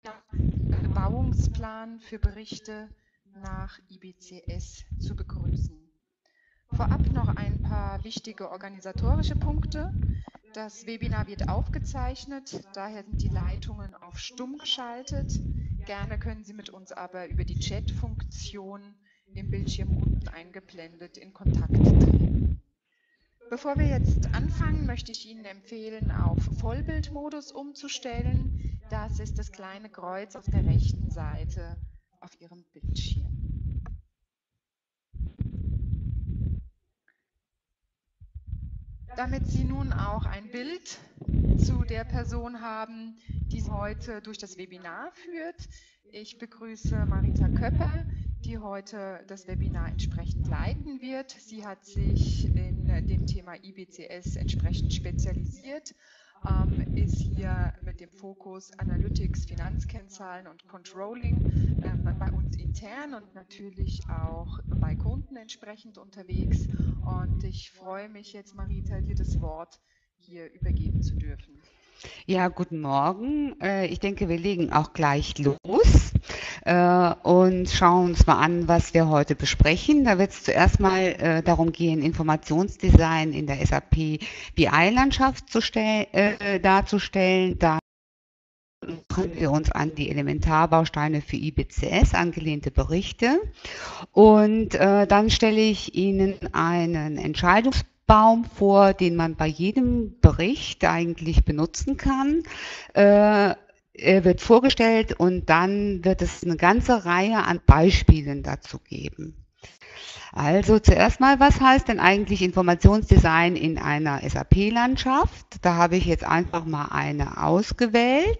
Bebauungsplan für Berichte nach IBCS zu begrüßen. Vorab noch ein paar wichtige organisatorische Punkte. Das Webinar wird aufgezeichnet, daher sind die Leitungen auf stumm geschaltet. Gerne können Sie mit uns aber über die Chat-Funktion im Bildschirm unten eingeblendet in Kontakt treten. Bevor wir jetzt anfangen, möchte ich Ihnen empfehlen, auf Vollbildmodus umzustellen. Das ist das kleine Kreuz auf der rechten Seite auf Ihrem Bildschirm. Damit Sie nun auch ein Bild zu der Person haben, die Sie heute durch das Webinar führt. Ich begrüße Marita Köpper, die heute das Webinar entsprechend leiten wird. Sie hat sich in dem Thema IBCS entsprechend spezialisiert, ist hier mit dem Fokus Analytics, Finanzkennzahlen und Controlling bei uns intern und natürlich auch bei Kunden entsprechend unterwegs. Und ich freue mich jetzt, Marita, dir das Wort hier übergeben zu dürfen. Ja, guten Morgen. Ich denke, wir legen auch gleich los und schauen uns mal an, was wir heute besprechen. Da wird es zuerst mal darum gehen, Informationsdesign in der SAP BI-Landschaft darzustellen. Da machen wir uns an die Elementarbausteine für IBCS angelehnte Berichte. Und dann stelle ich Ihnen einen Entscheidungsbaum vor, den man bei jedem Bericht eigentlich benutzen kann. Er wird vorgestellt und dann wird es eine ganze Reihe an Beispielen dazu geben. Also zuerst mal, was heißt denn eigentlich Informationsdesign in einer SAP-Landschaft? Da habe ich jetzt einfach mal eine ausgewählt.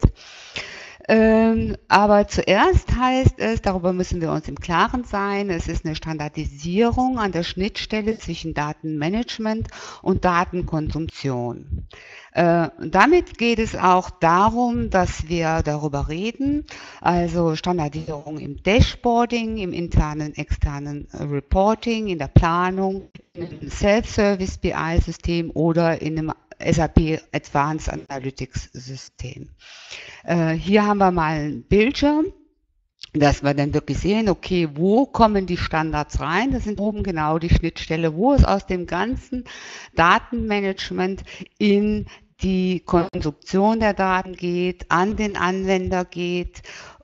Aber zuerst heißt es, darüber müssen wir uns im Klaren sein, es ist eine Standardisierung an der Schnittstelle zwischen Datenmanagement und Datenkonsumption. Damit geht es auch darum, dass wir darüber reden, also Standardisierung im Dashboarding, im internen, externen Reporting, in der Planung, in einem Self-Service BI-System oder in einem SAP Advanced Analytics System. Hier haben wir mal einen Bildschirm, dass wir dann wirklich sehen, okay, wo kommen die Standards rein? Das sind oben genau die Schnittstelle, wo es aus dem ganzen Datenmanagement in die Konstruktion der Daten geht, an den Anwender geht.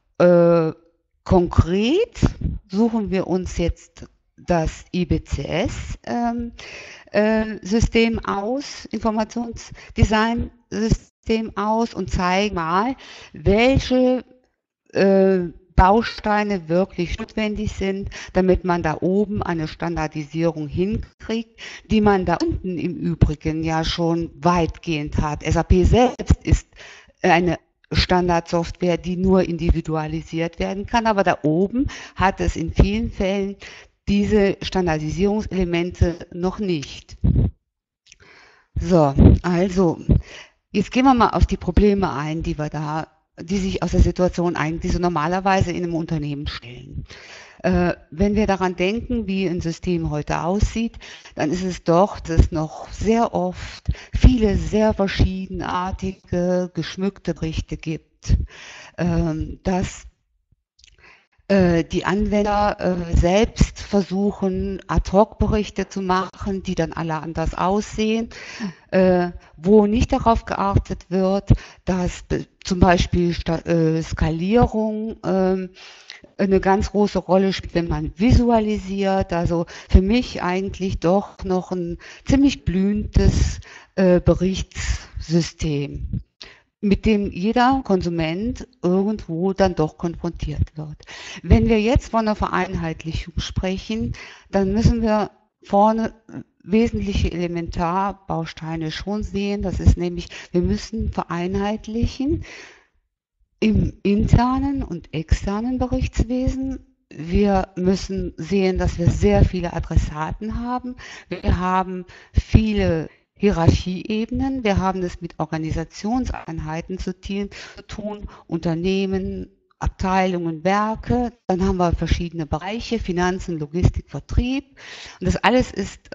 Konkret suchen wir uns jetzt das IBCS-System aus, Informationsdesign-System aus und zeigen mal, welche Bausteine wirklich notwendig sind, damit man da oben eine Standardisierung hinkriegt, die man da unten im Übrigen ja schon weitgehend hat. SAP selbst ist eine Standardsoftware, die nur individualisiert werden kann, aber da oben hat es in vielen Fällen diese Standardisierungselemente noch nicht. So, also jetzt gehen wir mal auf die Probleme ein, die sich aus der Situation die so normalerweise in einem Unternehmen stellen. Wenn wir daran denken, wie ein System heute aussieht, dann ist es doch, dass noch sehr oft viele sehr verschiedenartige, geschmückte Berichte gibt, dass die Anwender selbst versuchen, Ad-Hoc-Berichte zu machen, die dann alle anders aussehen, wo nicht darauf geachtet wird, dass zum Beispiel Skalierung eine ganz große Rolle spielt, wenn man visualisiert. Also für mich eigentlich doch noch ein ziemlich blühendes Berichtssystem, mit dem jeder Konsument irgendwo dann doch konfrontiert wird. Wenn wir jetzt von einer Vereinheitlichung sprechen, dann müssen wir vorne wesentliche Elementarbausteine schon sehen. Das ist nämlich, wir müssen vereinheitlichen im internen und externen Berichtswesen. Wir müssen sehen, dass wir sehr viele Adressaten haben. Wir haben viele Hierarchieebenen. Wir haben es mit Organisationseinheiten zu tun, Unternehmen, Abteilungen, Werke. Dann haben wir verschiedene Bereiche, Finanzen, Logistik, Vertrieb. Und das alles ist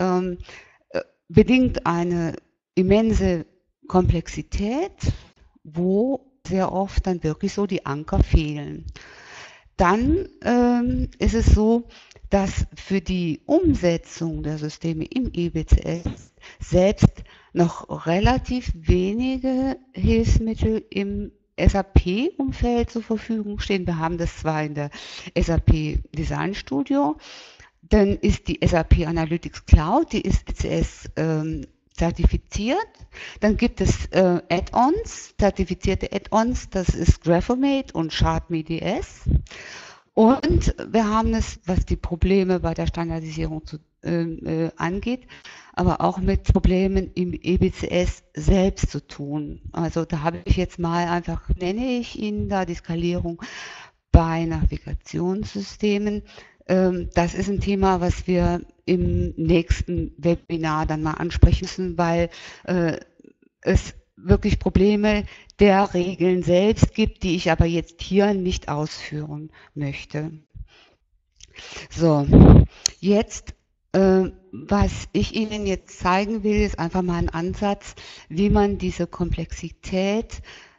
bedingt eine immense Komplexität, wo sehr oft dann wirklich so die Anker fehlen. Dann ist es so, dass für die Umsetzung der Systeme im IBCS selbst noch relativ wenige Hilfsmittel im SAP-Umfeld zur Verfügung stehen. Wir haben das zwar in der SAP Design Studio, dann ist die SAP Analytics Cloud, die ist IBCS zertifiziert. Dann gibt es Add-ons, zertifizierte Add-ons, das ist Graphomate und ChartMeDS. Und wir haben es, was die Probleme bei der Standardisierung angeht, aber auch mit Problemen im EBCS selbst zu tun. Also da habe ich jetzt mal einfach, nenne ich Ihnen da die Skalierung bei Navigationssystemen. Das ist ein Thema, was wir im nächsten Webinar dann mal ansprechen müssen, weil es wirklich Probleme der Regeln selbst gibt, die ich aber jetzt hier nicht ausführen möchte. So, jetzt, was ich Ihnen jetzt zeigen will, ist einfach mal ein Ansatz, wie man diese Komplexität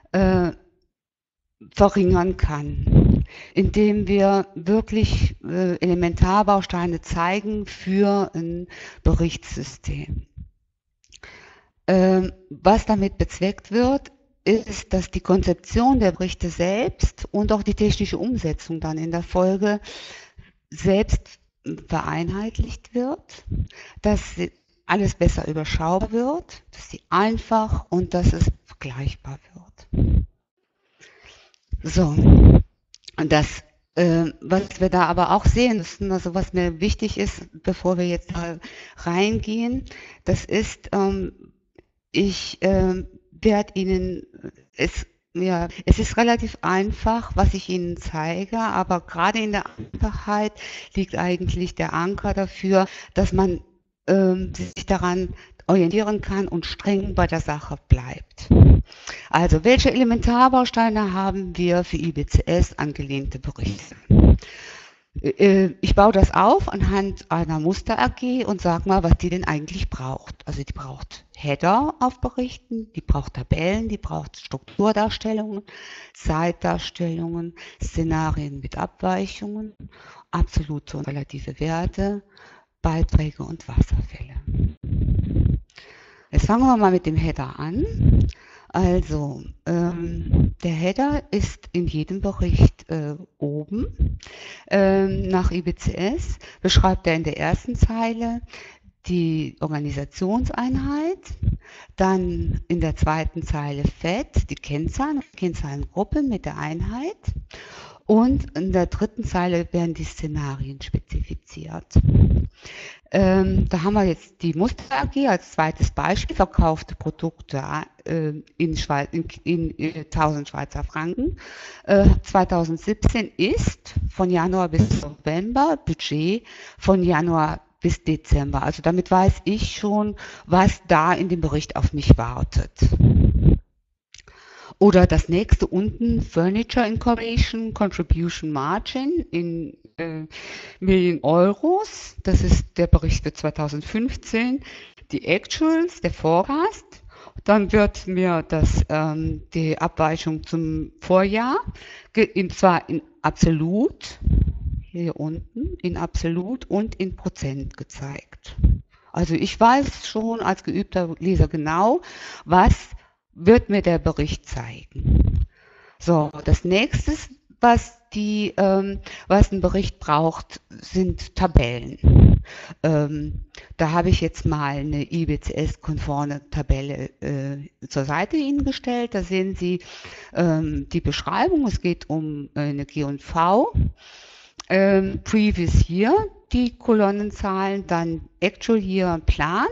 verringern kann, indem wir wirklich Elementarbausteine zeigen für ein Berichtssystem. Was damit bezweckt wird, ist, dass die Konzeption der Berichte selbst und auch die technische Umsetzung dann in der Folge selbst vereinheitlicht wird, dass alles besser überschaubar wird, dass sie einfach und dass es vergleichbar wird. So, und das, was wir da aber auch sehen müssen, also was mir wichtig ist, bevor wir jetzt da reingehen, das ist, ich werde Ihnen, es ist relativ einfach, was ich Ihnen zeige, aber gerade in der Einfachheit liegt eigentlich der Anker dafür, dass man sich daran orientieren kann und streng bei der Sache bleibt. Also, welche Elementarbausteine haben wir für IBCS angelehnte Berichte? Ich baue das auf anhand einer Muster-AG und sage mal, was die denn eigentlich braucht. Also die braucht Header auf Berichten, die braucht Tabellen, die braucht Strukturdarstellungen, Zeitdarstellungen, Szenarien mit Abweichungen, absolute und relative Werte, Beiträge und Wasserfälle. Jetzt fangen wir mal mit dem Header an. Also, der Header ist in jedem Bericht oben. Nach IBCS beschreibt er in der ersten Zeile die Organisationseinheit, dann in der zweiten Zeile FET, die Kennzahlengruppe mit der Einheit, und in der dritten Zeile werden die Szenarien spezifiziert. Da haben wir jetzt die Muster AG als zweites Beispiel, verkaufte Produkte in 1000 Schweizer Franken. 2017 ist von Januar bis November Budget von Januar bis Dezember. Also damit weiß ich schon, was da in dem Bericht auf mich wartet. Oder das nächste unten, Furniture Incorporation, Contribution Margin in Millionen Euros. Das ist der Bericht für 2015. Die Actuals, der Forecast. Dann wird mir die Abweichung zum Vorjahr, zwar in Absolut, hier unten, in Absolut und in Prozent gezeigt. Also ich weiß schon als geübter Leser genau, was wird mir der Bericht zeigen. So, das nächste, was ein Bericht braucht, sind Tabellen. Da habe ich jetzt mal eine IBCS-konforme Tabelle zur Seite Ihnen gestellt. Da sehen Sie die Beschreibung. Es geht um eine G&V. Previous Year, die Kolonnenzahlen, dann Actual Year, Plan.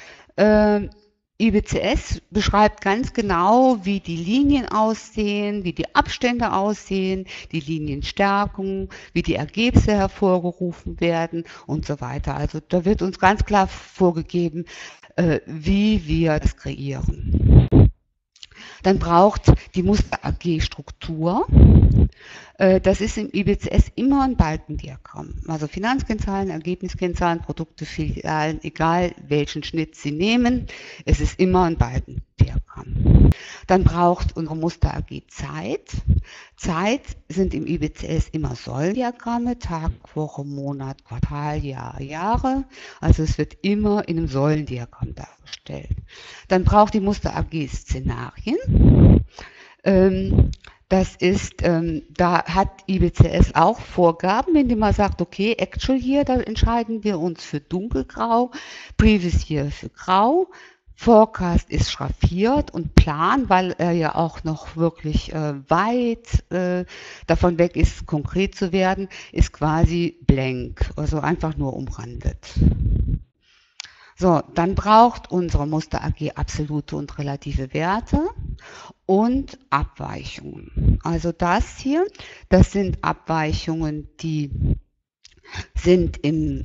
IBCS beschreibt ganz genau, wie die Linien aussehen, wie die Abstände aussehen, die Linienstärkung, wie die Ergebnisse hervorgerufen werden und so weiter. Also da wird uns ganz klar vorgegeben, wie wir das kreieren. Dann braucht die Muster AG Struktur. Das ist im IBCS immer ein Balkendiagramm. Also Finanzkennzahlen, Ergebniskennzahlen, Produkte, Filialen, egal welchen Schnitt Sie nehmen, es ist immer ein Balkendiagramm. Dann braucht unsere Muster AG Zeit. Zeit sind im IBCS immer Säulendiagramme, Tag, Woche, Monat, Quartal, Jahr, Jahre. Also es wird immer in einem Säulendiagramm dargestellt. Dann braucht die Muster AG Szenarien. Das ist, da hat IBCS auch Vorgaben, indem man sagt, okay, Actual Year, da entscheiden wir uns für dunkelgrau, Previous Year für grau, Forecast ist schraffiert und Plan, weil er ja auch noch wirklich weit davon weg ist, konkret zu werden, ist quasi blank, also einfach nur umrandet. So, dann braucht unsere Muster AG absolute und relative Werte und Abweichungen. Also das hier, das sind Abweichungen, die sind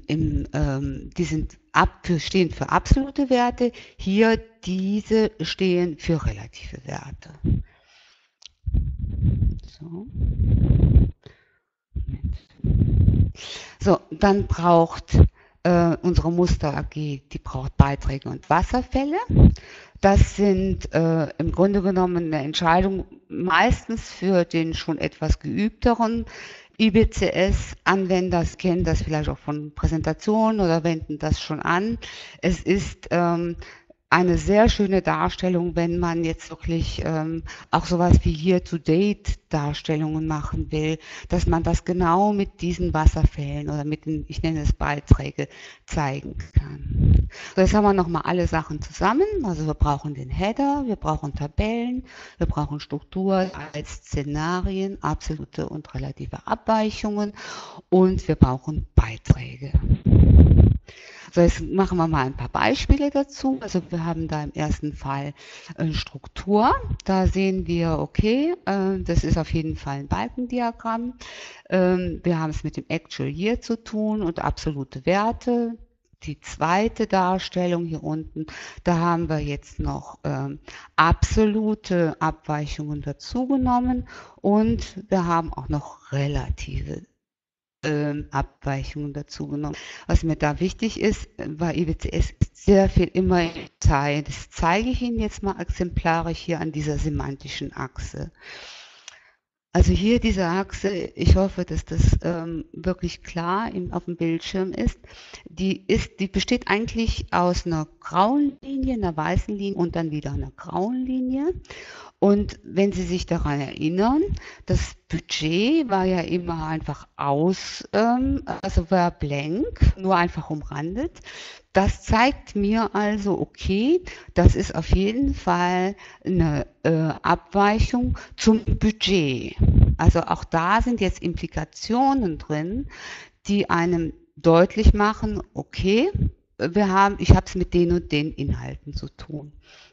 stehen für absolute Werte. Hier diese stehen für relative Werte. So, dann braucht unsere Muster AG, die braucht Beiträge und Wasserfälle. Das sind im Grunde genommen eine Entscheidung meistens für den schon etwas geübteren IBCS-Anwender. Sie kennen das vielleicht auch von Präsentationen oder wenden das schon an. Es ist eine sehr schöne Darstellung, wenn man jetzt wirklich auch sowas wie Year-to-Date-Darstellungen machen will, dass man das genau mit diesen Wasserfällen oder mit den, ich nenne es Beiträge, zeigen kann. So, jetzt haben wir nochmal alle Sachen zusammen. Also wir brauchen den Header, wir brauchen Tabellen, wir brauchen Struktur als Szenarien, absolute und relative Abweichungen und wir brauchen Beiträge. So, jetzt machen wir mal ein paar Beispiele dazu. Also wir haben da im ersten Fall Struktur. Da sehen wir, okay, das ist auf jeden Fall ein Balkendiagramm. Wir haben es mit dem Actual Year zu tun und absolute Werte. Die zweite Darstellung hier unten, da haben wir jetzt noch absolute Abweichungen dazu genommen und wir haben auch noch relative Abweichungen dazu genommen. Was mir da wichtig ist, bei IBCS ist sehr viel immer im Detail. Das zeige ich Ihnen jetzt mal exemplarisch hier an dieser semantischen Achse. Also hier diese Achse, ich hoffe, dass das wirklich klar auf dem Bildschirm ist. Die besteht eigentlich aus einer grauen Linie, einer weißen Linie und dann wieder einer grauen Linie. Und wenn Sie sich daran erinnern, das Budget war ja immer einfach also war blank, nur einfach umrandet. Das zeigt mir also, okay, das ist auf jeden Fall eine Abweichung zum Budget. Also auch da sind jetzt Implikationen drin, die einem deutlich machen, okay, ich habe es mit den und den Inhalten zu tun.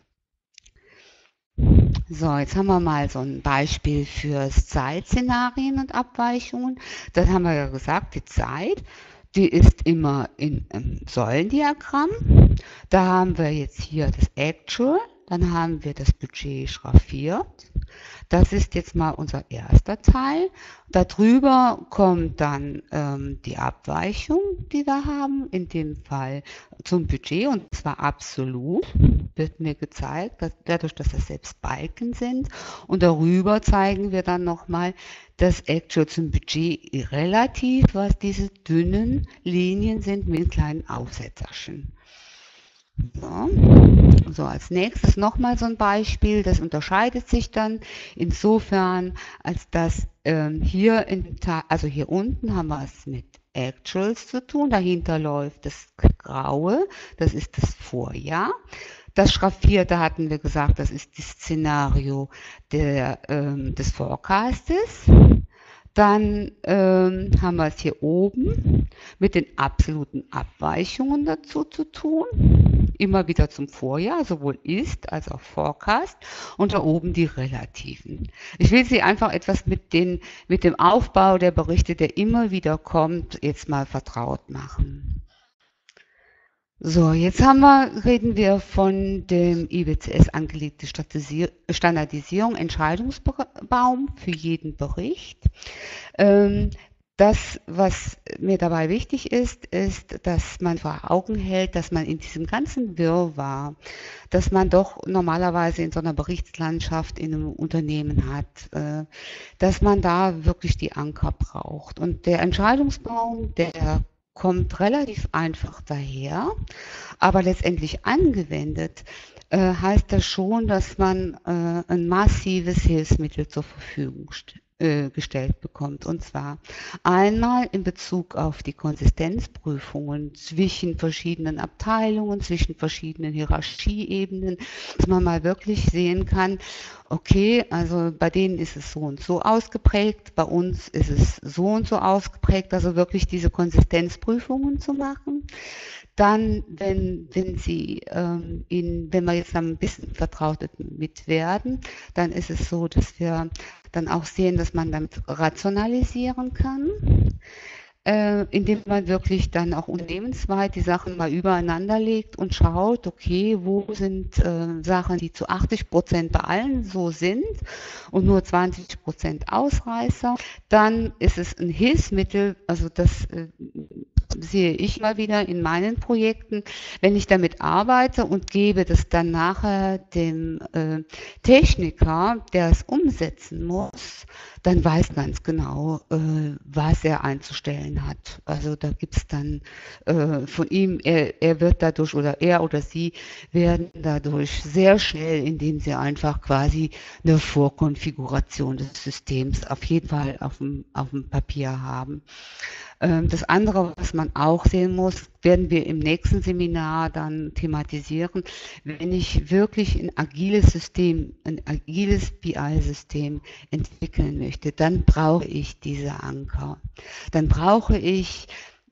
So, jetzt haben wir mal so ein Beispiel für Zeitszenarien und Abweichungen. Das haben wir ja gesagt, die Zeit, die ist immer in einem Säulendiagramm. Da haben wir jetzt hier das Actual, dann haben wir das Budget schraffiert. Das ist jetzt mal unser erster Teil. Darüber kommt dann die Abweichung, die wir haben, in dem Fall zum Budget, und zwar absolut, wird mir gezeigt, dadurch, dass das selbst Balken sind. Und darüber zeigen wir dann nochmal das Actual zum Budget relativ, was diese dünnen Linien sind mit kleinen Aufsetzerchen. So, als nächstes nochmal so ein Beispiel, das unterscheidet sich dann insofern, als dass hier unten haben wir es mit Actuals zu tun, dahinter läuft das Graue, das ist das Vorjahr. Das Schraffierte hatten wir gesagt, das ist das Szenario des Forecastes. Dann haben wir es hier oben mit den absoluten Abweichungen dazu zu tun. Immer wieder zum Vorjahr, sowohl Ist als auch Forecast. Und da oben die relativen. Ich will Sie einfach etwas mit dem Aufbau der Berichte, der immer wieder kommt, jetzt mal vertraut machen. So, jetzt reden wir von dem IBCS angelegte Standardisierung, Entscheidungsbaum für jeden Bericht. Das, was mir dabei wichtig ist, ist, dass man vor Augen hält, dass man in diesem ganzen Wirrwarr, dass man doch normalerweise in so einer Berichtslandschaft in einem Unternehmen hat, dass man da wirklich die Anker braucht. Und der Entscheidungsbaum, der kommt relativ einfach daher, aber letztendlich angewendet heißt das schon, dass man ein massives Hilfsmittel zur Verfügung gestellt bekommt. Und zwar einmal in Bezug auf die Konsistenzprüfungen zwischen verschiedenen Abteilungen, zwischen verschiedenen Hierarchieebenen, dass man mal wirklich sehen kann, okay, also bei denen ist es so und so ausgeprägt, bei uns ist es so und so ausgeprägt, also wirklich diese Konsistenzprüfungen zu machen. Dann, wenn wir jetzt ein bisschen vertraut mit werden, dann ist es so, dass wir dann auch sehen, dass man damit rationalisieren kann, indem man wirklich dann auch unternehmensweit die Sachen mal übereinander legt und schaut, okay, wo sind Sachen, die zu 80% bei allen so sind und nur 20% Ausreißer. Dann ist es ein Hilfsmittel, also das sehe ich mal wieder in meinen Projekten, wenn ich damit arbeite und gebe das dann nachher dem Techniker, der es umsetzen muss, dann weiß ganz genau, was er einzustellen hat. Also da gibt es dann von ihm, er wird dadurch oder er oder sie werden dadurch sehr schnell, indem sie einfach quasi eine Vorkonfiguration des Systems auf jeden Fall auf dem Papier haben. Das andere, was man auch sehen muss, werden wir im nächsten Seminar dann thematisieren. Wenn ich wirklich ein agiles System, ein agiles BI-System entwickeln möchte, dann brauche ich diese Anker. Dann brauche ich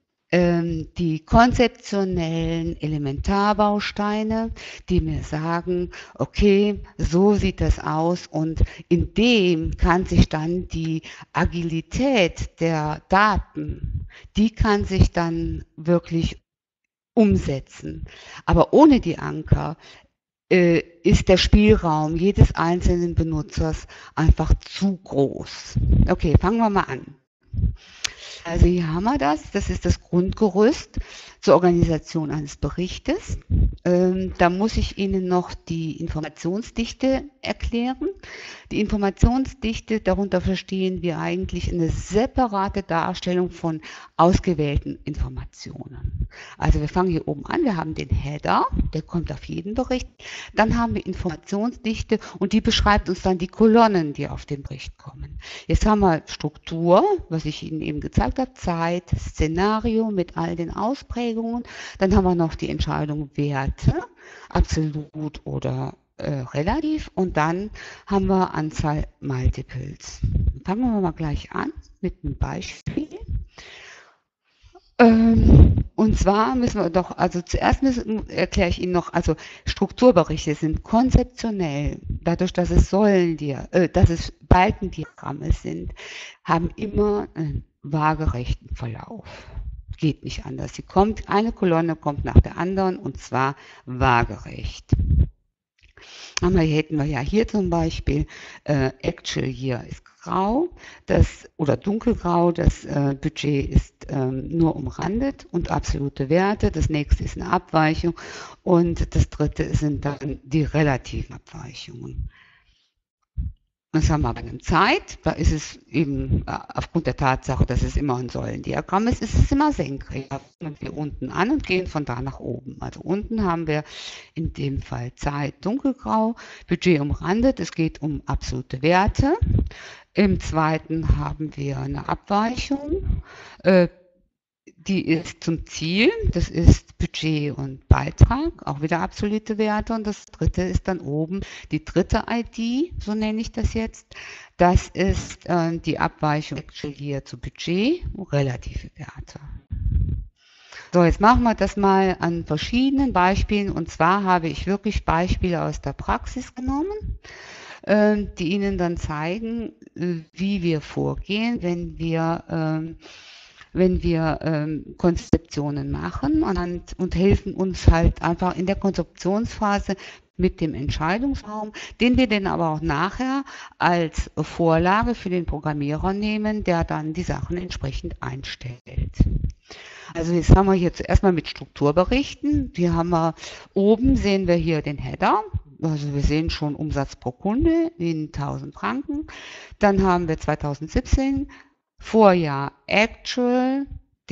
die konzeptionellen Elementarbausteine, die mir sagen, okay, so sieht das aus und in dem kann sich dann die Agilität der Daten, die kann sich dann wirklich umsetzen. Aber ohne die Anker ist der Spielraum jedes einzelnen Benutzers einfach zu groß. Okay, fangen wir mal an. Also hier haben wir das. Das ist das Grundgerüst zur Organisation eines Berichtes. Da muss ich Ihnen noch die Informationsdichte erklären. Die Informationsdichte, darunter verstehen wir eigentlich eine separate Darstellung von ausgewählten Informationen. Also wir fangen hier oben an, wir haben den Header, der kommt auf jeden Bericht. Dann haben wir Informationsdichte und die beschreibt uns dann die Kolonnen, die auf den Bericht kommen. Jetzt haben wir Struktur, was ich Ihnen eben gezeigt habe, Zeit, Szenario mit all den Ausprägungen. Dann haben wir noch die Entscheidung Werte, absolut oder relativ. Und dann haben wir Anzahl Multiples. Fangen wir mal gleich an mit einem Beispiel. Und zwar müssen wir doch, also zuerst erkläre ich Ihnen noch, also Strukturberichte sind konzeptionell, dadurch, dass es dass es Balkendiagramme sind, haben immer einen waagerechten Verlauf. Geht nicht anders. Eine Kolonne kommt nach der anderen und zwar waagerecht. Hätten wir ja hier zum Beispiel Actual Year ist grau, oder dunkelgrau, das Budget ist nur umrandet und absolute Werte. Das nächste ist eine Abweichung und das dritte sind dann die relativen Abweichungen. Das haben wir bei einer Zeit, da ist es eben aufgrund der Tatsache, dass es immer ein Säulendiagramm ist, ist es immer senkrecht. Da fangen wir unten an und gehen von da nach oben. Also unten haben wir in dem Fall Zeit dunkelgrau, Budget umrandet, es geht um absolute Werte. Im zweiten haben wir eine Abweichung, die ist zum Ziel, das ist Budget und Beitrag, auch wieder absolute Werte. Und das dritte ist dann oben die dritte ID, so nenne ich das jetzt. Das ist die Abweichung Actual Year zu Budget, relative Werte. So, jetzt machen wir das mal an verschiedenen Beispielen. Und zwar habe ich wirklich Beispiele aus der Praxis genommen, die Ihnen dann zeigen, wie wir vorgehen, wenn wir Konzeptionen machen und helfen uns halt einfach in der Konzeptionsphase mit dem Entscheidungsraum, den wir dann aber auch nachher als Vorlage für den Programmierer nehmen, der dann die Sachen entsprechend einstellt. Also jetzt haben wir hier zuerst mal mit Strukturberichten. Oben sehen wir hier den Header. Also wir sehen schon Umsatz pro Kunde in 1000 Franken. Dann haben wir 2017, Vorjahr Actual,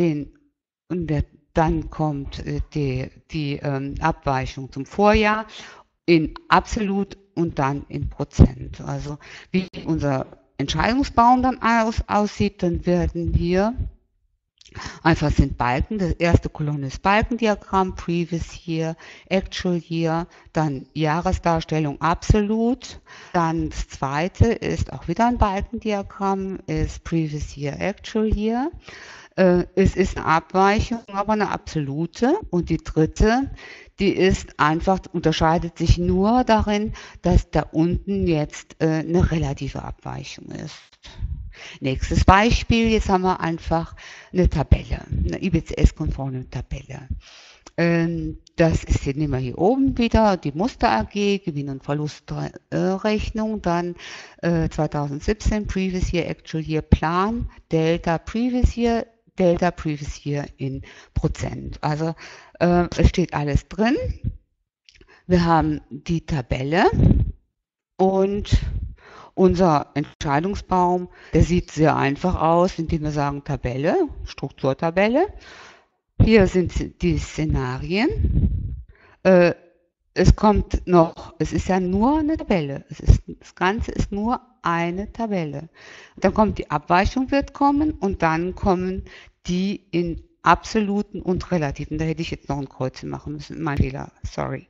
dann kommt die Abweichung zum Vorjahr in absolut und dann in Prozent. Also wie unser Entscheidungsbaum dann aussieht, dann werden hier einfach sind Balken. Die erste Kolonne ist Balkendiagramm, Previous Year, Actual Year, dann Jahresdarstellung absolut. Dann das zweite ist auch wieder ein Balkendiagramm, ist Previous Year, Actual Year. Es ist eine Abweichung, aber eine absolute. Und die dritte, die ist einfach, unterscheidet sich nur darin, dass da unten jetzt eine relative Abweichung ist. Nächstes Beispiel, jetzt haben wir einfach eine Tabelle, eine IBCS-konforme Tabelle. Das ist, hier nehmen wir hier oben wieder die Muster AG, Gewinn- und Verlustrechnung, dann 2017, Previous Year, Actual Year, Plan, Delta Previous Year in Prozent. Also es steht alles drin. Wir haben die Tabelle und unser Entscheidungsbaum, der sieht sehr einfach aus, indem wir sagen Tabelle, Strukturtabelle. Hier sind die Szenarien. Es ist ja nur eine Tabelle. Das Ganze ist nur eine Tabelle. Dann kommt die Abweichung wird kommen und dann kommen die in absoluten und relativen. Da hätte ich jetzt noch ein Kreuzchen machen müssen. Mein Fehler, sorry.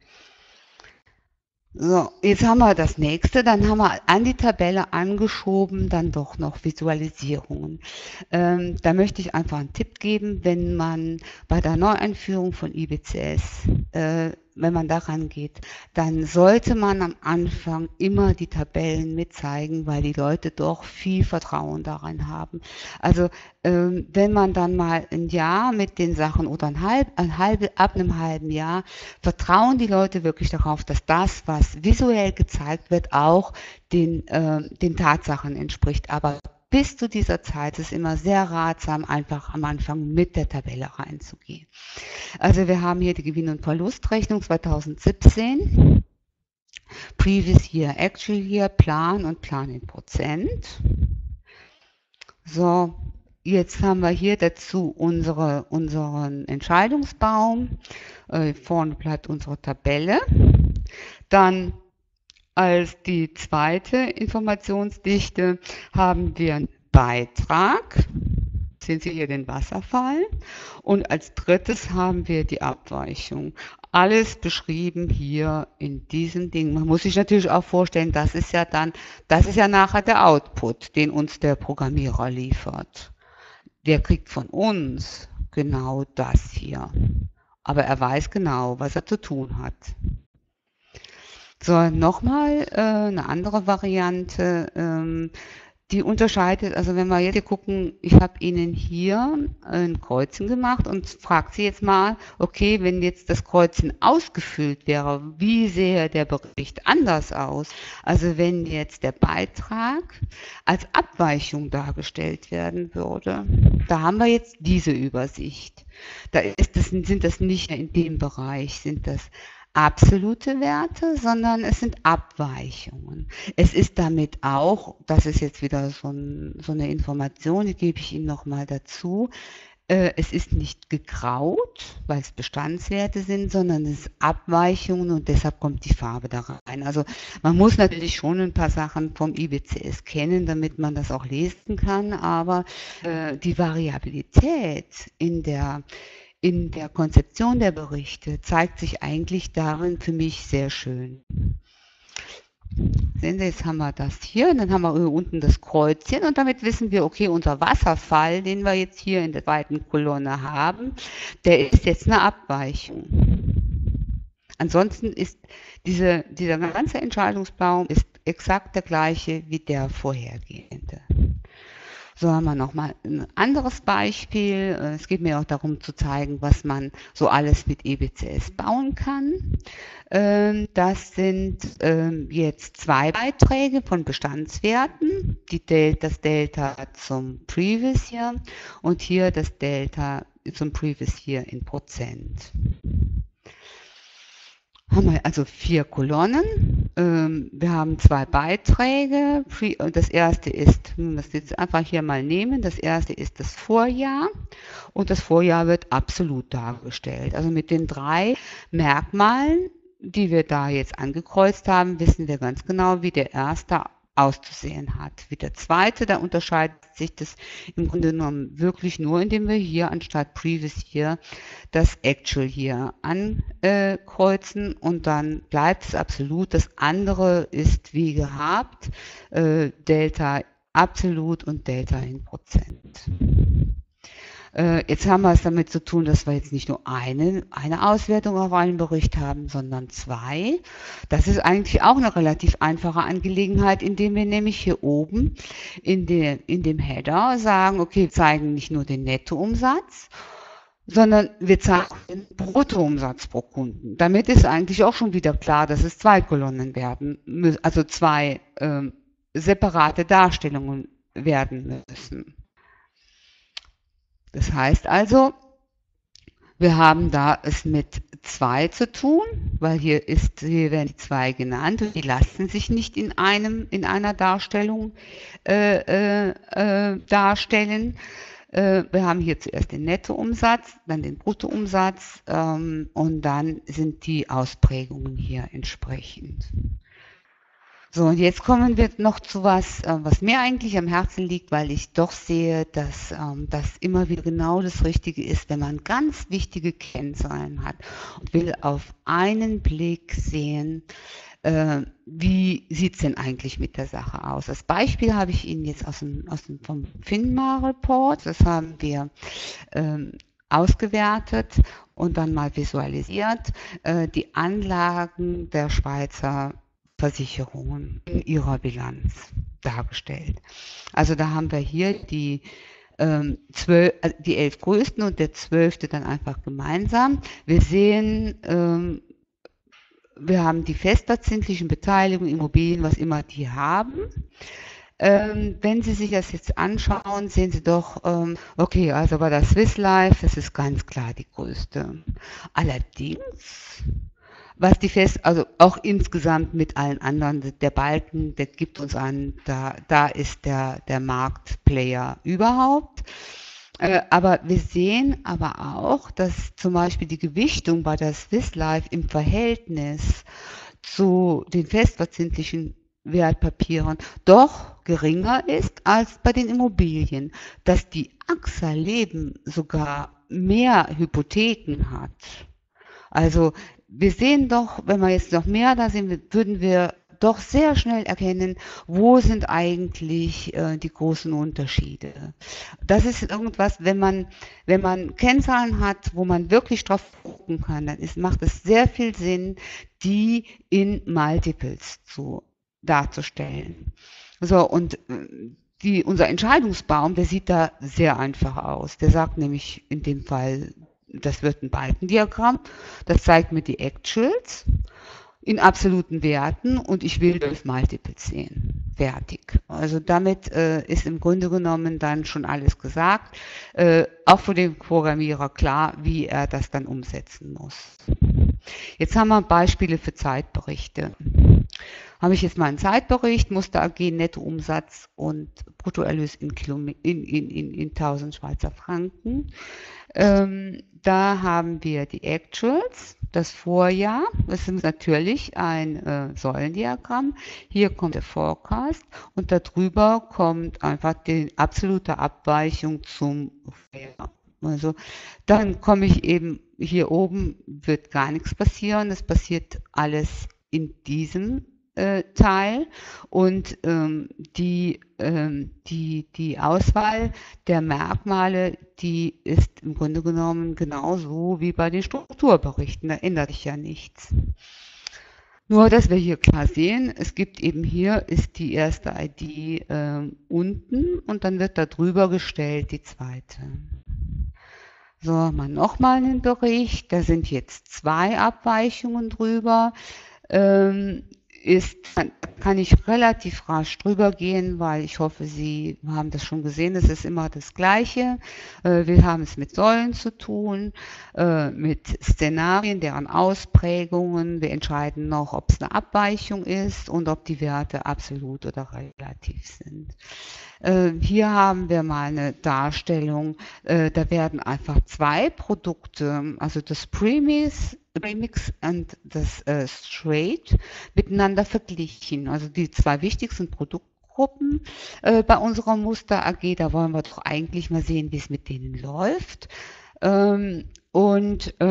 So, jetzt haben wir das nächste, dann haben wir an die Tabelle angeschoben, dann doch noch Visualisierungen. Da möchte ich einfach einen Tipp geben, wenn man bei der Neueinführung von IBCS, wenn man daran geht, dann sollte man am Anfang immer die Tabellen mitzeigen, weil die Leute doch viel Vertrauen daran haben. Also wenn man dann mal ein Jahr mit den Sachen oder ab einem halben Jahr, vertrauen die Leute wirklich darauf, dass das, was visuell gezeigt wird, auch den Tatsachen entspricht. Aber bis zu dieser Zeit ist es immer sehr ratsam, einfach am Anfang mit der Tabelle reinzugehen. Also wir haben hier die Gewinn- und Verlustrechnung 2017, Previous Year, Actual Year, Plan und Plan in Prozent. So, jetzt haben wir hier dazu unseren Entscheidungsbaum. Vorne bleibt unsere Tabelle. Dann als die zweite Informationsdichte haben wir einen Beitrag. Sehen Sie hier den Wasserfall. Und als drittes haben wir die Abweichung. Alles beschrieben hier in diesem Ding. Man muss sich natürlich auch vorstellen, das ist ja nachher der Output, den uns der Programmierer liefert. Der kriegt von uns genau das hier. Aber er weiß genau, was er zu tun hat. So, nochmal eine andere Variante, die unterscheidet, also wenn wir jetzt hier gucken, ich habe Ihnen hier ein Kreuzchen gemacht und frage Sie jetzt mal, okay, wenn jetzt das Kreuzchen ausgefüllt wäre, wie sähe der Bericht anders aus? Also wenn jetzt der Beitrag als Abweichung dargestellt werden würde, da haben wir jetzt diese Übersicht. Sind das nicht mehr in dem Bereich, sind das absolute Werte, sondern es sind Abweichungen. Es ist damit auch, das ist jetzt wieder so eine Information, die gebe ich Ihnen nochmal dazu, es ist nicht gegraut, weil es Bestandswerte sind, sondern es ist Abweichungen und deshalb kommt die Farbe da rein. Also man muss natürlich schon ein paar Sachen vom IBCS kennen, damit man das auch lesen kann, aber die Variabilität in der Konzeption der Berichte zeigt sich eigentlich darin für mich sehr schön. Sehen Sie, jetzt haben wir das hier, und dann haben wir hier unten das Kreuzchen und damit wissen wir, okay, unser Wasserfall, den wir jetzt hier in der zweiten Kolonne haben, der ist jetzt eine Abweichung. Ansonsten ist dieser ganze Entscheidungsbaum ist exakt der gleiche wie der vorhergehende. So haben wir nochmal ein anderes Beispiel. Es geht mir auch darum zu zeigen, was man so alles mit EBCS bauen kann. Das sind jetzt zwei Beiträge von Bestandswerten, das Delta zum Previous Year und hier das Delta zum Previous Year in Prozent. Haben wir also 4 Kolonnen. Wir haben 2 Beiträge. Das erste ist, das jetzt einfach hier mal nehmen, das erste ist das Vorjahr und das Vorjahr wird absolut dargestellt. Also mit den 3 Merkmalen, die wir da jetzt angekreuzt haben, wissen wir ganz genau, wie der erste auszusehen hat. Wie der zweite, da unterscheidet sich das im Grunde genommen wirklich nur, indem wir hier anstatt Previous Year das Actual hier ankreuzen und dann bleibt es absolut. Das andere ist wie gehabt, Delta absolut und Delta in Prozent. Jetzt haben wir es damit zu tun, dass wir jetzt nicht nur eine Auswertung auf einen Bericht haben, sondern 2. Das ist eigentlich auch eine relativ einfache Angelegenheit, indem wir nämlich hier oben in dem Header sagen, okay, wir zeigen nicht nur den Nettoumsatz, sondern wir zeigen den Bruttoumsatz pro Kunden. Damit ist eigentlich auch schon wieder klar, dass es 2 Kolonnen werden müssen, also 2 separate Darstellungen werden müssen. Das heißt also, wir haben da es mit 2 zu tun, weil hier werden die 2 genannt und die lassen sich nicht in einer Darstellung darstellen. Wir haben hier zuerst den Nettoumsatz, dann den Bruttoumsatz und dann sind die Ausprägungen hier entsprechend. So, und jetzt kommen wir noch zu was mir eigentlich am Herzen liegt, weil ich doch sehe, dass das immer wieder genau das Richtige ist, wenn man ganz wichtige Kennzahlen hat und will auf einen Blick sehen, wie sieht es denn eigentlich mit der Sache aus. Das Beispiel habe ich Ihnen jetzt vom FINMA-Report, das haben wir ausgewertet und dann mal visualisiert, die Anlagen der Schweizer Versicherungen in ihrer Bilanz dargestellt. Also da haben wir hier die 11 größten und der 12. dann einfach gemeinsam. Wir sehen, wir haben die festverzinslichen Beteiligungen, Immobilien, was immer die haben. Wenn Sie sich das jetzt anschauen, sehen Sie doch, okay, also bei der Swiss Life, das ist ganz klar die größte. Allerdings, also auch insgesamt mit allen anderen, der Balken, der gibt uns an, da ist der Marktplayer überhaupt. Aber wir sehen aber auch, dass zum Beispiel die Gewichtung bei der Swiss Life im Verhältnis zu den festverzinslichen Wertpapieren doch geringer ist als bei den Immobilien, dass die AXA Leben sogar mehr Hypotheken hat. Also wir sehen doch, wenn wir jetzt noch mehr da sehen, würden wir doch sehr schnell erkennen, wo sind eigentlich die großen Unterschiede. Das ist irgendwas, wenn man Kennzahlen hat, wo man wirklich drauf gucken kann, dann macht es sehr viel Sinn, die in Multiples darzustellen. So, und unser Entscheidungsbaum, der sieht da sehr einfach aus. Der sagt nämlich in dem Fall, das wird ein Balkendiagramm, das zeigt mir die Actuals in absoluten Werten und ich will 12 Multiples sehen. Fertig. Also damit ist im Grunde genommen dann schon alles gesagt. Auch für den Programmierer klar, wie er das dann umsetzen muss. Jetzt haben wir Beispiele für Zeitberichte. Habe ich jetzt mal einen Zeitbericht, Muster AG, Nettoumsatz und Bruttoerlös in 1000 Schweizer Franken. Da haben wir die Actuals, das Vorjahr, das ist natürlich ein Säulendiagramm. Hier kommt der Forecast und darüber kommt einfach die absolute Abweichung zum Vorjahr. Also dann komme ich eben, hier oben wird gar nichts passieren, es passiert alles in diesem Teil und die Auswahl der Merkmale, die ist im Grunde genommen genauso wie bei den Strukturberichten, da ändert sich ja nichts. Nur, dass wir hier klar sehen, es gibt eben hier ist die erste ID unten und dann wird da drüber gestellt die zweite. So, mal nochmal einen Bericht. Da sind jetzt 2 Abweichungen drüber. Ähm, kann ich relativ rasch drüber gehen, weil ich hoffe, Sie haben das schon gesehen. Es ist immer das Gleiche. Wir haben es mit Säulen zu tun, mit Szenarien, deren Ausprägungen. Wir entscheiden noch, ob es eine Abweichung ist und ob die Werte absolut oder relativ sind. Hier haben wir mal eine Darstellung, da werden einfach 2 Produkte, also das Premix und das Straight, miteinander verglichen. Also die 2 wichtigsten Produktgruppen bei unserer Muster AG, da wollen wir doch eigentlich mal sehen, wie es mit denen läuft. Und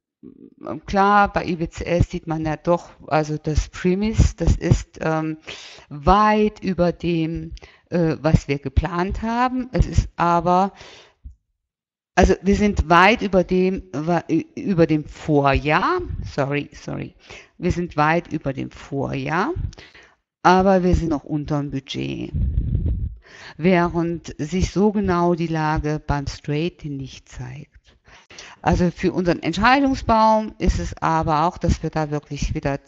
klar, bei IBCS sieht man ja doch, also das Premise, das ist weit über dem, was wir geplant haben. Es ist aber, also wir sind weit über dem Vorjahr, sorry, wir sind weit über dem Vorjahr, aber wir sind noch unter dem Budget. Während sich so genau die Lage beim Straight nicht zeigt. Also für unseren Entscheidungsbaum ist es aber auch, dass wir da wirklich wieder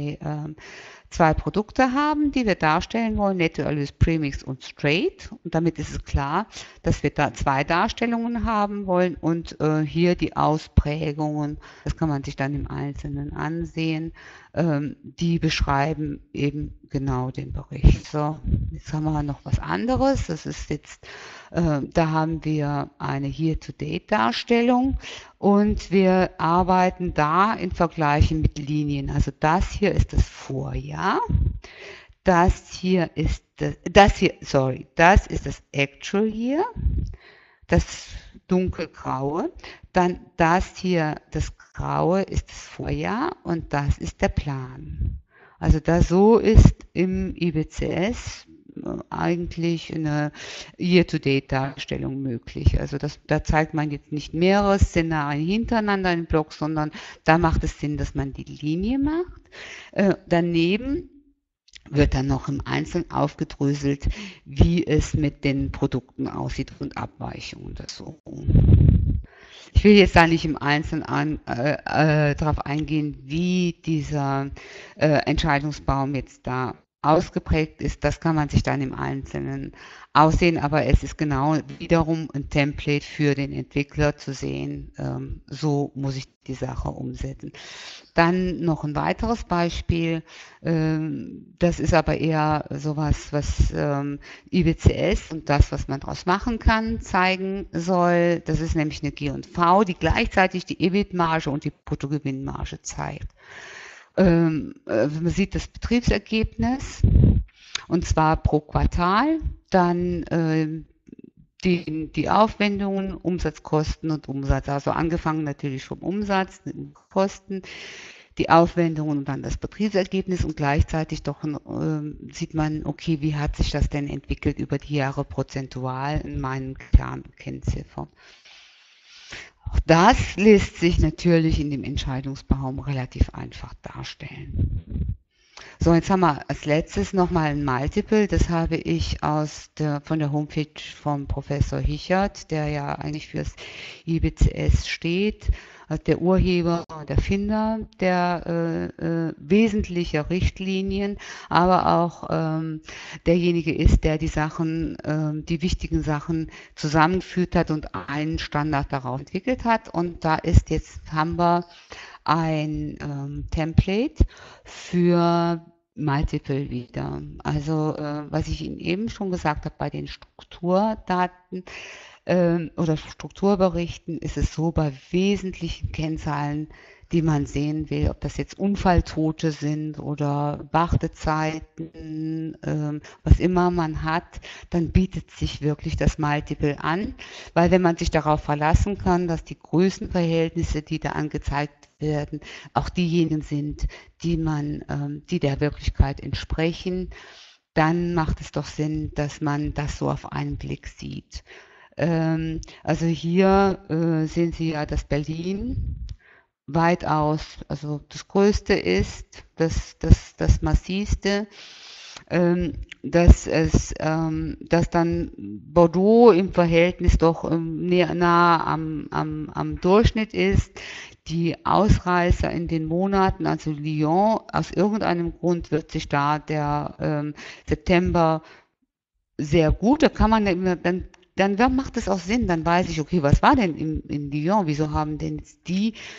zwei Produkte haben, die wir darstellen wollen, Nettoerlös, Premix und Straight. Und damit ist es klar, dass wir da 2 Darstellungen haben wollen und hier die Ausprägungen, das kann man sich dann im Einzelnen ansehen, die beschreiben eben genau den Bericht. So, jetzt haben wir noch was anderes. Das ist jetzt, da haben wir eine Year-to-Date-Darstellung und wir arbeiten da in Vergleichen mit Linien. Also das hier ist das Vorjahr. Das hier ist das ist das Actual Year, das dunkelgraue. Dann das hier, das graue, ist das Vorjahr und das ist der Plan. Also so ist im IBCS eigentlich eine Year-to-Date-Darstellung möglich. Also da zeigt man jetzt nicht mehrere Szenarien hintereinander im Block, sondern da macht es Sinn, dass man die Linie macht. Daneben wird dann noch im Einzelnen aufgedröselt, wie es mit den Produkten aussieht und Abweichungen oder so. Ich will jetzt da nicht im Einzelnen darauf eingehen, wie dieser Entscheidungsbaum jetzt da ausgeprägt ist. Das kann man sich dann im Einzelnen aussehen, aber es ist genau wiederum ein Template für den Entwickler zu sehen. So muss ich die Sache umsetzen. Dann noch ein weiteres Beispiel. Das ist aber eher sowas, was IBCS und das, was man daraus machen kann, zeigen soll. Das ist nämlich eine G&V, die gleichzeitig die EBIT-Marge und die Bruttogewinnmarge zeigt. Man sieht das Betriebsergebnis und zwar pro Quartal, dann die Aufwendungen, Umsatzkosten und Umsatz, also angefangen natürlich vom Umsatz, den Kosten, die Aufwendungen und dann das Betriebsergebnis und gleichzeitig doch sieht man, okay, wie hat sich das denn entwickelt über die Jahre prozentual in meinen klaren Kennziffern. Auch das lässt sich natürlich in dem Entscheidungsbaum relativ einfach darstellen. So, jetzt haben wir als letztes nochmal ein Multiple. Das habe ich von der Homepage vom Professor Hichert, der ja eigentlich fürs IBCS steht, also der Urheber, der Finder der wesentlichen Richtlinien, aber auch derjenige ist, der die wichtigen Sachen zusammengeführt hat und einen Standard darauf entwickelt hat. Und da haben wir ein Template für Multiple wieder. Also was ich Ihnen eben schon gesagt habe, bei den Strukturdaten oder Strukturberichten ist es so, bei wesentlichen Kennzahlen, die man sehen will, ob das jetzt Unfalltote sind oder Wartezeiten, was immer man hat, dann bietet sich wirklich das Multiple an, weil wenn man sich darauf verlassen kann, dass die Größenverhältnisse, die da angezeigt werden, auch diejenigen sind, die der Wirklichkeit entsprechen, dann macht es doch Sinn, dass man das so auf einen Blick sieht. Also hier sehen Sie ja das Berlin weitaus, also das Größte ist, das Massivste, dass dann Bordeaux im Verhältnis doch nah am Durchschnitt ist. Die Ausreißer in den Monaten, also Lyon, aus irgendeinem Grund wird sich da der September sehr gut. Da kann man ja immer, dann macht es auch Sinn. Dann weiß ich, okay, was war denn in Lyon? Wieso haben denn jetzt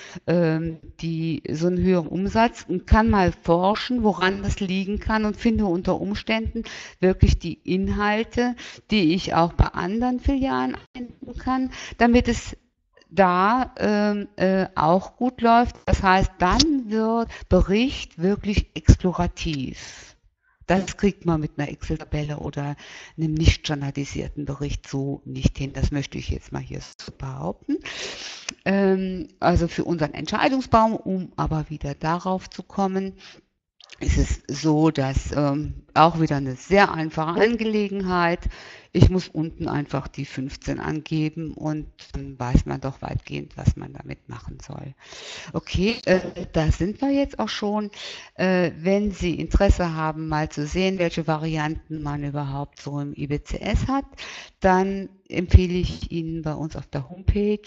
die so einen höheren Umsatz und kann mal forschen, woran das liegen kann und finde unter Umständen wirklich die Inhalte, die ich auch bei anderen Filialen einbinden kann, damit es da auch gut läuft. Das heißt, dann wird Bericht wirklich explorativ. Das kriegt man mit einer Excel-Tabelle oder einem nicht standardisierten Bericht so nicht hin. Das möchte ich jetzt mal hier so behaupten. Also für unseren Entscheidungsbaum, um aber wieder darauf zu kommen, ist es so, dass auch wieder eine sehr einfache Angelegenheit. Ich muss unten einfach die 15 angeben und dann weiß man doch weitgehend, was man damit machen soll. Okay, da sind wir jetzt auch schon. Wenn Sie Interesse haben, mal zu sehen, welche Varianten man überhaupt so im IBCS hat, dann empfehle ich Ihnen bei uns auf der Homepage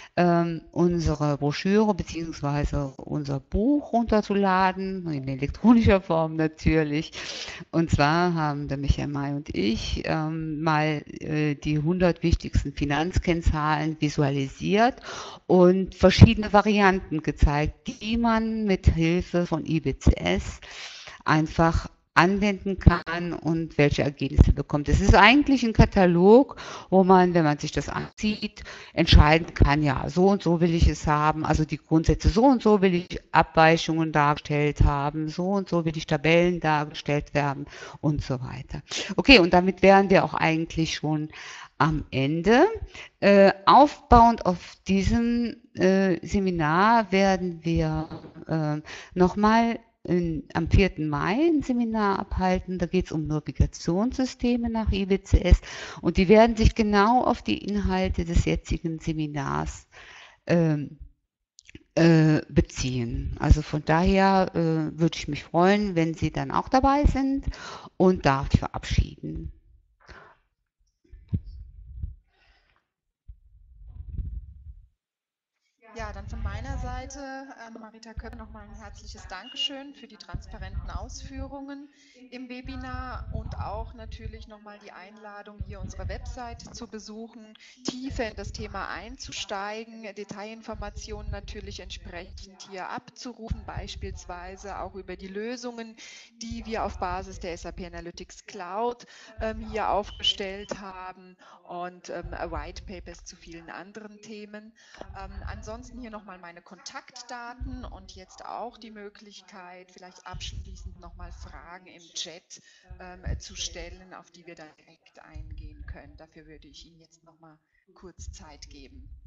unsere Broschüre bzw. unser Buch runterzuladen, in elektronischer Form natürlich. Und zwar haben der Michael May und ich mal die 100 wichtigsten Finanzkennzahlen visualisiert und verschiedene Varianten gezeigt, die man mit Hilfe von IBCS einfach anwenden kann und welche Ergebnisse bekommt. Es ist eigentlich ein Katalog, wo man, wenn man sich das ansieht, entscheiden kann, ja, so und so will ich es haben, also die Grundsätze, so und so will ich Abweichungen dargestellt haben, so und so will ich Tabellen dargestellt werden und so weiter. Okay, und damit wären wir auch eigentlich schon am Ende. Aufbauend auf diesem Seminar werden wir nochmal am 4. Mai ein Seminar abhalten. Da geht es um Navigationssysteme nach IBCS und die werden sich genau auf die Inhalte des jetzigen Seminars beziehen. Also von daher würde ich mich freuen, wenn Sie dann auch dabei sind und darf ich verabschieden. Ja, dann von meiner Seite an Marita Köpp nochmal ein herzliches Dankeschön für die transparenten Ausführungen im Webinar und auch natürlich nochmal die Einladung, hier unsere Website zu besuchen, tiefer in das Thema einzusteigen, Detailinformationen natürlich entsprechend hier abzurufen, beispielsweise auch über die Lösungen, die wir auf Basis der SAP Analytics Cloud hier aufgestellt haben und White Papers zu vielen anderen Themen. Ansonsten hier nochmal meine Kontaktdaten und jetzt auch die Möglichkeit, vielleicht abschließend nochmal Fragen im Chat zu stellen, auf die wir dann direkt eingehen können. Dafür würde ich Ihnen jetzt nochmal kurz Zeit geben.